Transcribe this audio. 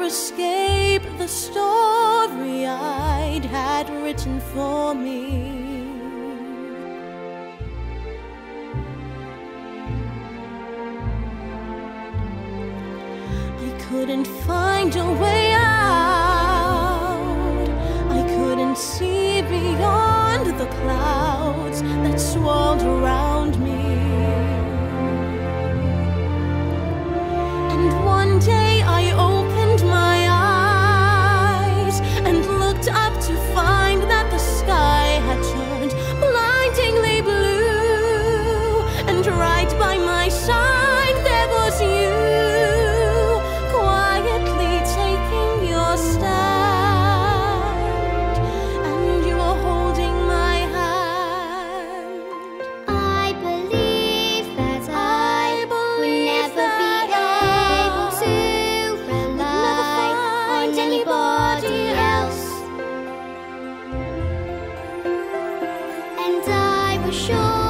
escape the story I'd had written for me. I couldn't find a way out. I couldn't see beyond the clouds that swirled around me. And one day I opened my eyes and looked up to find that the sky had turned blindingly blue, and right by my side there was you, quietly taking your stand, and you were holding my hand. I believe that I will never be able to rely on anybody else, and I was sure